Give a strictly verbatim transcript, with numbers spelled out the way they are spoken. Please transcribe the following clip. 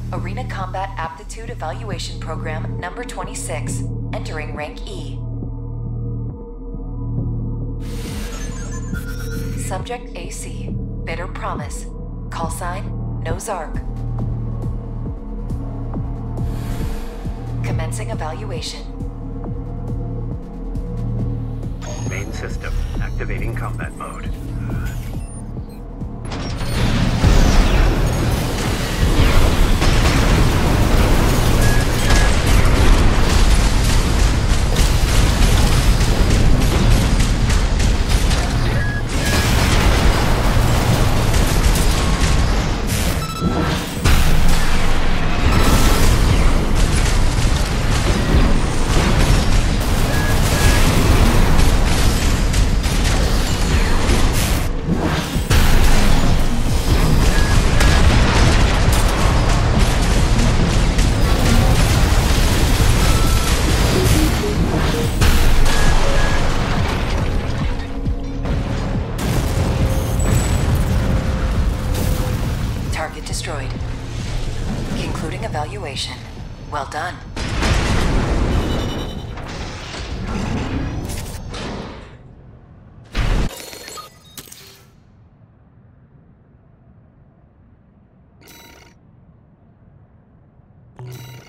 Arena Combat Aptitude Evaluation Program number twenty-six, entering rank E. Subject A C, Bitter Promise. Call sign, Nozark. Commencing evaluation. Main system, activating combat mode. Target destroyed. Concluding evaluation. Well done. You